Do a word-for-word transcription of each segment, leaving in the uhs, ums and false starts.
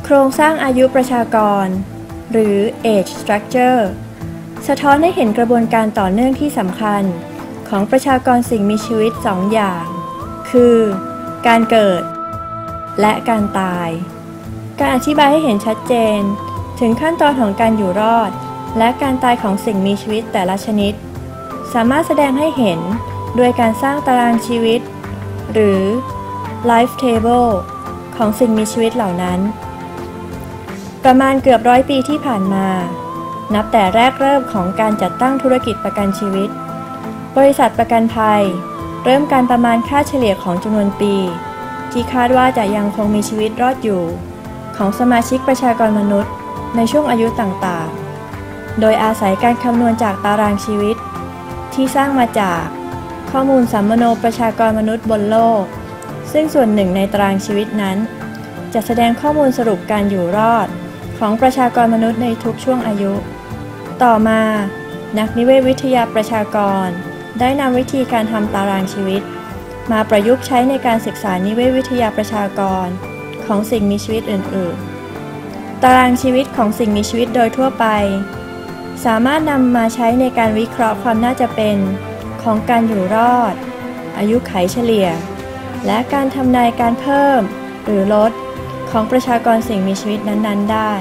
โครงสร้างอายุประชากรหรือ age structure สะท้อนให้เห็นกระบวนการต่อเนื่องที่สำคัญของประชากรสิ่งมีชีวิตสองอย่างคือการเกิดและการตายการอธิบายให้เห็นชัดเจนถึงขั้นตอนของการอยู่รอดและการตายของสิ่งมีชีวิตแต่ละชนิดสามารถแสดงให้เห็นโดยการสร้างตารางชีวิตหรือ life table ของสิ่งมีชีวิตเหล่านั้นประมาณเกือบร้อยปีที่ผ่านมานับแต่แรกเริ่มของการจัดตั้งธุรกิจประกันชีวิตบริษัทประกันภัยเริ่มการประมาณค่าเฉลี่ยของจำนวนปีที่คาดว่าจะยังคงมีชีวิตรอดอยู่ของสมาชิกประชากรมนุษย์ในช่วงอายุต่างๆโดยอาศัยการคำนวณจากตารางชีวิตที่สร้างมาจากข้อมูลสัมมโนประชากรมนุษย์บนโลกซึ่งส่วนหนึ่งในตารางชีวิตนั้นจะแสดงข้อมูลสรุปการอยู่รอดของประชากรมนุษย์ในทุกช่วงอายุต่อมานักนิเวศวิทยาประชากรได้นำวิธีการทำตารางชีวิตมาประยุกต์ใช้ในการศึกษานิเวศวิทยาประชากรของสิ่งมีชีวิตอื่นๆตารางชีวิตของสิ่งมีชีวิตโดยทั่วไปสามารถนำมาใช้ในการวิเคราะห์ความน่าจะเป็นของการอยู่รอดอายุขัยเฉลี่ยและการทำนายการเพิ่มหรือลดของประชากรสิ่งมีชีวิตนั้นๆได้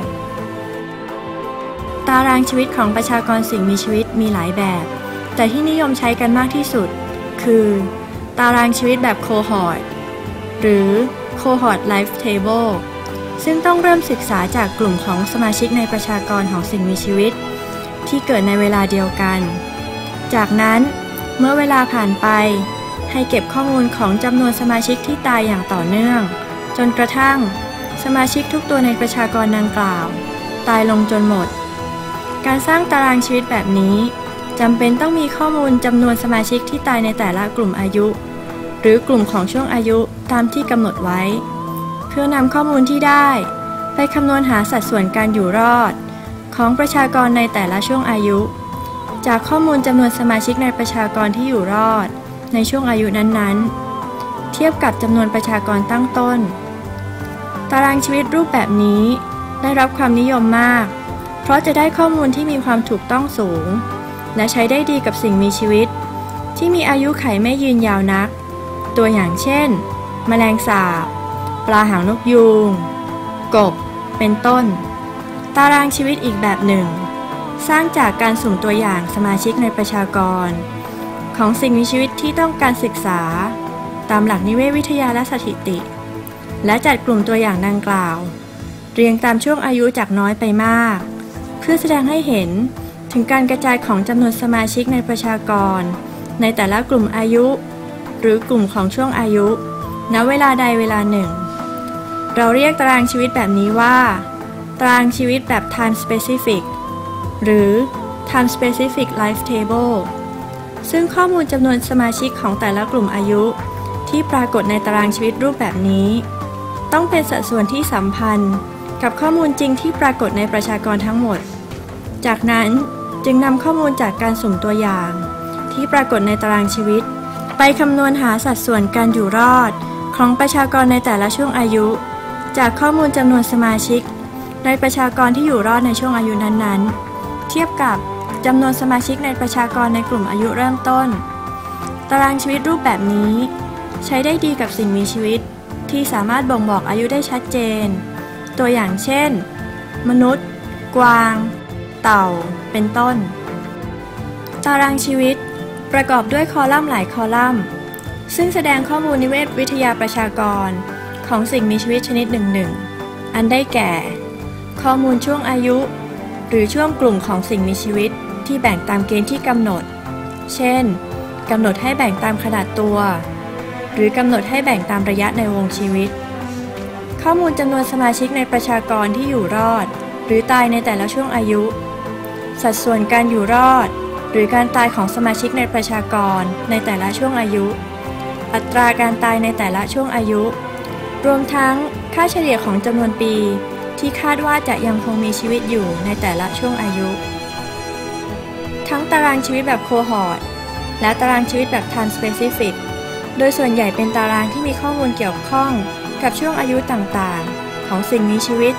ตารางชีวิตของประชากรสิ่งมีชีวิตมีหลายแบบแต่ที่นิยมใช้กันมากที่สุดคือตารางชีวิตแบบโคฮอร์ทหรือ Cohort Life Table ซึ่งต้องเริ่มศึกษาจากกลุ่มของสมาชิกในประชากรของสิ่งมีชีวิตที่เกิดในเวลาเดียวกันจากนั้นเมื่อเวลาผ่านไปให้เก็บข้อมูลของจำนวนสมาชิกที่ตายอย่างต่อเนื่องจนกระทั่งสมาชิกทุกตัวในประชากรดังกล่าวตายลงจนหมดการสร้างตารางชีวิตแบบนี้จำเป็นต้องมีข้อมูลจำนวนสมาชิกที่ตายในแต่ละกลุ่มอายุหรือกลุ่มของช่วงอายุตามที่กำหนดไว้เพื่อนำข้อมูลที่ได้ไปคำนวณหาสัดส่วนการอยู่รอดของประชากรในแต่ละช่วงอายุจากข้อมูลจำนวนสมาชิกในประชากรที่อยู่รอดในช่วงอายุนั้นๆเทียบกับจำนวนประชากรตั้งต้นตารางชีวิตรูปแบบนี้ได้รับความนิยมมากเพราะจะได้ข้อมูลที่มีความถูกต้องสูงและใช้ได้ดีกับสิ่งมีชีวิตที่มีอายุขัยไม่ยืนยาวนักตัวอย่างเช่นแมลงสาบปลาหางนกยูงกบเป็นต้นตารางชีวิตอีกแบบหนึ่งสร้างจากการสุ่มตัวอย่างสมาชิกในประชากรของสิ่งมีชีวิตที่ต้องการศึกษาตามหลักนิเวศวิทยาและสถิติและจัดกลุ่มตัวอย่างดังกล่าวเรียงตามช่วงอายุจากน้อยไปมากเพื่อแสดงให้เห็นถึงการกระจายของจำนวนสมาชิกในประชากรในแต่ละกลุ่มอายุหรือกลุ่มของช่วงอายุณเวลาใดเวลาหนึ่งเราเรียกตารางชีวิตแบบนี้ว่าตารางชีวิตแบบ time specific หรือ time specific life table ซึ่งข้อมูลจำนวนสมาชิกของแต่ละกลุ่มอายุที่ปรากฏในตารางชีวิตรูปแบบนี้ต้องเป็นสัดส่วนที่สัมพันธ์กับข้อมูลจริงที่ปรากฏในประชากรทั้งหมดจากนั้นจึงนำข้อมูลจากการสุ่มตัวอย่างที่ปรากฏในตารางชีวิตไปคำนวณหาสัดส่วนการอยู่รอดของประชากรในแต่ละช่วงอายุจากข้อมูลจำนวนสมาชิกในประชากรที่อยู่รอดในช่วงอายุนั้นๆเทียบกับจำนวนสมาชิกในประชากรในกลุ่มอายุเริ่มต้นตารางชีวิตรูปแบบนี้ใช้ได้ดีกับสิ่งมีชีวิตที่สามารถบ่งบอกอายุได้ชัดเจนตัวอย่างเช่นมนุษย์กวางเต่าเป็นต้นตารางชีวิตประกอบด้วยคอลัมน์หลายคอลัมน์ซึ่งแสดงข้อมูลนิเวศวิทยาประชากรของสิ่งมีชีวิตชนิดหนึ่งๆอันได้แก่ข้อมูลช่วงอายุหรือช่วงกลุ่มของสิ่งมีชีวิตที่แบ่งตามเกณฑ์ที่กำหนดเช่นกำหนดให้แบ่งตามขนาดตัวหรือกำหนดให้แบ่งตามระยะในวงชีวิตข้อมูลจำนวนสมาชิกในประชากรที่อยู่รอดหรือตายในแต่ละช่วงอายุสัดส่วนการอยู่รอดหรือการตายของสมาชิกในประชากรในแต่ละช่วงอายุอัตราการตายในแต่ละช่วงอายุรวมทั้งค่าเฉลี่ยของจำนวนปีที่คาดว่าจะยังคงมีชีวิตอยู่ในแต่ละช่วงอายุทั้งตารางชีวิตแบบโคฮอร์ทและตารางชีวิตแบบ time specific โดยส่วนใหญ่เป็นตารางที่มีข้อมูลเกี่ยวข้องกับช่วงอายุต่างๆของสิ่งมีชีวิต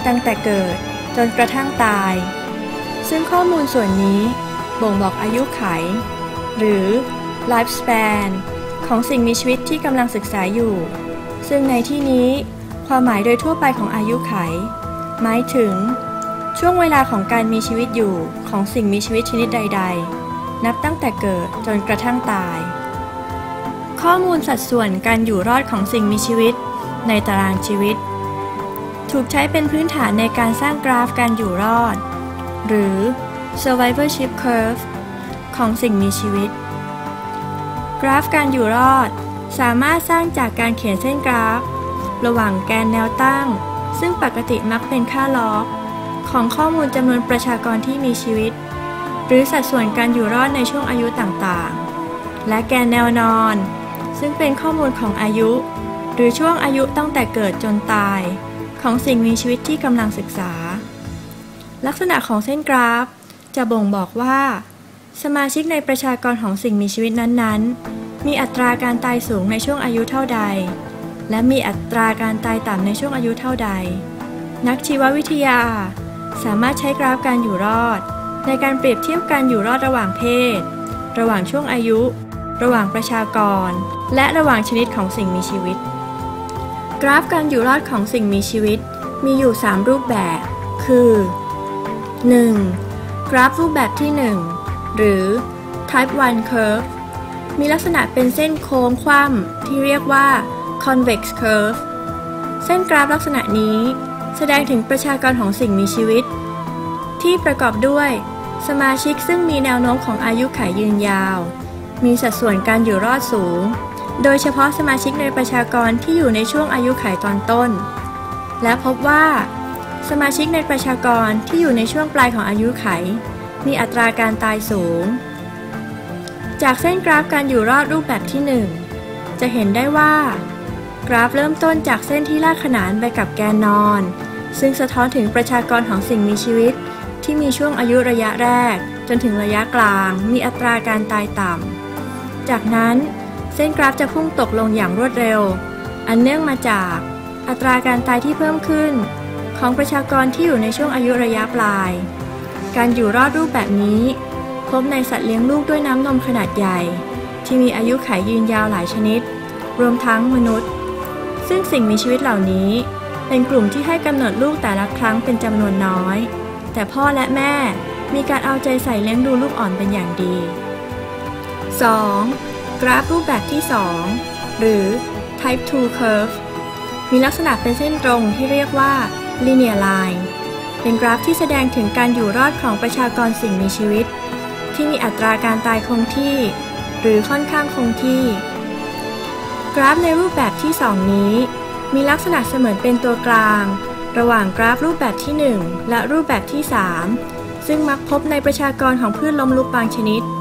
ตั้งแต่เกิดจนกระทั่งตายซึ่งข้อมูลส่วนนี้บ่งบอกอายุไขหรือ lifespan ของสิ่งมีชีวิตที่กำลังศึกษาอยู่ซึ่งในที่นี้ความหมายโดยทั่วไปของอายุไขหมายถึงช่วงเวลาของการมีชีวิตอยู่ของสิ่งมีชีวิตชนิดใดๆนับตั้งแต่เกิดจนกระทั่งตายข้อมูลสัดส่วนการอยู่รอดของสิ่งมีชีวิตในตารางชีวิตถูกใช้เป็นพื้นฐานในการสร้างกราฟการอยู่รอดหรือ survivorship curve ของสิ่งมีชีวิตกราฟการอยู่รอดสามารถสร้างจากการเขียนเส้นกราฟระหว่างแกนแนวตั้งซึ่งปกติมักเป็นค่าล็อกของข้อมูลจำนวนประชากรที่มีชีวิตหรือสัดส่วนการอยู่รอดในช่วงอายุต่างๆและแกนแนวนอนซึ่งเป็นข้อมูลของอายุหรือช่วงอายุตั้งแต่เกิดจนตายของสิ่งมีชีวิตที่กำลังศึกษาลักษณะของเส้นกราฟจะบ่งบอกว่าสมาชิกในประชากรของสิ่งมีชีวิตนั้นๆมีอัตราการตายสูงในช่วงอายุเท่าใดและมีอัตราการตายต่ำในช่วงอายุเท่าใดนักชีววิทยาสามารถใช้กราฟการอยู่รอดในการเปรียบเทียบการอยู่รอดระหว่างเพศระหว่างช่วงอายุระหว่างประชากรและระหว่างชนิดของสิ่งมีชีวิตกราฟการอยู่รอดของสิ่งมีชีวิตมีอยู่สามรูปแบบคือ หนึ่ง กราฟรูปแบบที่หนึ่งหรือ type วัน curve มีลักษณะเป็นเส้นโค้งคว่ำที่เรียกว่า convex curve เส้นกราฟลักษณะนี้แสดงถึงประชากรของสิ่งมีชีวิตที่ประกอบด้วยสมาชิกซึ่งมีแนวโน้มของอายุขัยยืนยาวมีสัดส่วนการอยู่รอดสูงโดยเฉพาะสมาชิกในประชากรที่อยู่ในช่วงอายุขัยตอนต้นและพบว่าสมาชิกในประชากรที่อยู่ในช่วงปลายของอายุขัยมีอัตราการตายสูงจากเส้นกราฟการอยู่รอดรูปแบบที่หนึ่งจะเห็นได้ว่ากราฟเริ่มต้นจากเส้นที่ลากขนานไปกับแกนนอนซึ่งสะท้อนถึงประชากรของสิ่งมีชีวิตที่มีช่วงอายุระยะแรกจนถึงระยะกลางมีอัตราการตายต่ำจากนั้นเส้นกราฟจะพุ่งตกลงอย่างรวดเร็วอันเนื่องมาจากอัตราการตายที่เพิ่มขึ้นของประชากรที่อยู่ในช่วงอายุระยะปลายการอยู่รอดรูปแบบนี้พบในสัตว์เลี้ยงลูกด้วยน้ำนมขนาดใหญ่ที่มีอายุขัยยืนยาวหลายชนิดรวมทั้งมนุษย์ซึ่งสิ่งมีชีวิตเหล่านี้เป็นกลุ่มที่ให้กำเนิดลูกแต่ละครั้งเป็นจำนวนน้อยแต่พ่อและแม่มีการเอาใจใส่เลี้ยงดูลูกอ่อนเป็นอย่างดี สอง กราฟรูปแบบที่สองหรือ type ทู curve มีลักษณะเป็นเส้นตรงที่เรียกว่า linear line เป็นกราฟที่แสดงถึงการอยู่รอดของประชากรสิ่งมีชีวิตที่มีอัตราการตายคงที่หรือค่อนข้างคงที่กราฟในรูปแบบที่สองนี้มีลักษณะเสมือนเป็นตัวกลางระหว่างกราฟรูปแบบที่หนึ่งและรูปแบบที่สามซึ่งมักพบในประชากรของพืชล้มลุกบางชนิด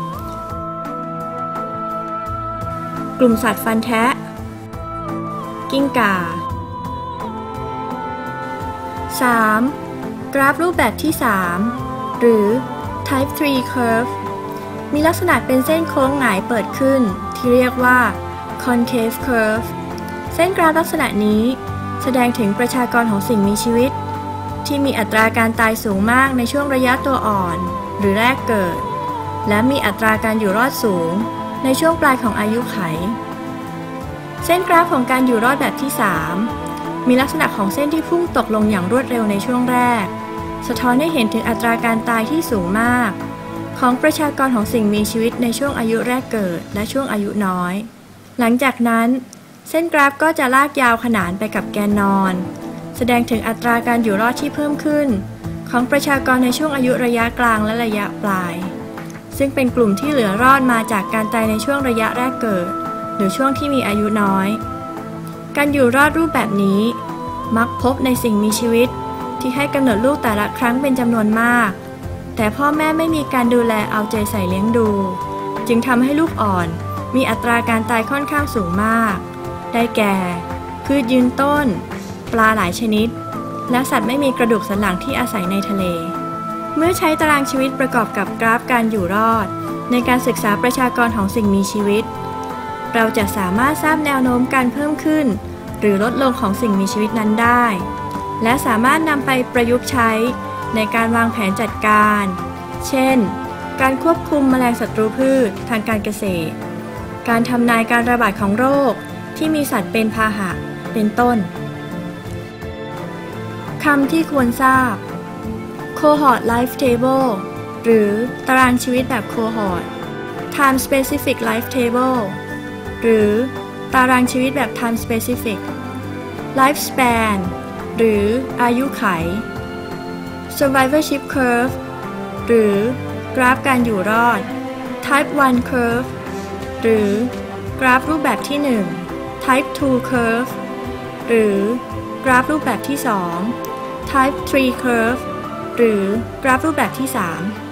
กลุ่มสัตว์ฟันแทะกิ้งก่า สาม กราฟรูปแบบที่สามหรือ type ทรี curve มีลักษณะเป็นเส้นโค้งหงายเปิดขึ้นที่เรียกว่า concave curve เส้นกราฟลักษณะนี้แสดงถึงประชากรของสิ่งมีชีวิตที่มีอัตราการตายสูงมากในช่วงระยะตัวอ่อนหรือแรกเกิดและมีอัตราการอยู่รอดสูงในช่วงปลายของอายุขัยเส้นกราฟของการอยู่รอดแบบที่สามมีลักษณะของเส้นที่พุ่งตกลงอย่างรวดเร็วในช่วงแรกสะท้อนให้เห็นถึงอัตราการตายที่สูงมากของประชากรของสิ่งมีชีวิตในช่วงอายุแรกเกิดและช่วงอายุน้อยหลังจากนั้นเส้นกราฟก็จะลากยาวขนานไปกับแกนนอนแสดงถึงอัตราการอยู่รอดที่เพิ่มขึ้นของประชากรในช่วงอายุระยะกลางและระยะปลายซึ่งเป็นกลุ่มที่เหลือรอดมาจากการตายในช่วงระยะแรกเกิดหรือช่วงที่มีอายุน้อยการอยู่รอดรูปแบบนี้มักพบในสิ่งมีชีวิตที่ให้กำเนิดลูกแต่ละครั้งเป็นจำนวนมากแต่พ่อแม่ไม่มีการดูแลเอาใจใส่เลี้ยงดูจึงทำให้ลูกอ่อนมีอัตราการตายค่อนข้างสูงมากได้แก่พืชยืนต้นปลาหลายชนิดและสัตว์ไม่มีกระดูกสันหลังที่อาศัยในทะเลเมื่อใช้ตารางชีวิตประกอบกับกราฟการอยู่รอดในการศึกษาประชากรของสิ่งมีชีวิตเราจะสามารถทราบแนวโน้มการเพิ่มขึ้นหรือลดลงของสิ่งมีชีวิตนั้นได้และสามารถนำไปประยุกต์ใช้ในการวางแผนจัดการ เช่น การควบคุมแมลงศัตรูพืชทางการเกษตร การทำนายการระบาดของโรคที่มีสัตว์เป็นพาหะ เป็นต้น คำที่ควรทราบ Cohort Life Table หรือตารางชีวิตแบบ Cohort Time Specific Life Table หรือตารางชีวิตแบบ Time Specific Lifespan หรืออายุไข Survivorship Curve หรือกราฟการอยู่รอด Type วัน Curve หรือกราฟรูปแบบที่ หนึ่ง Type ทู Curve หรือกราฟรูปแบบที่ สอง Type ทรี Curve หรือกราฟรูปแบบที่ สาม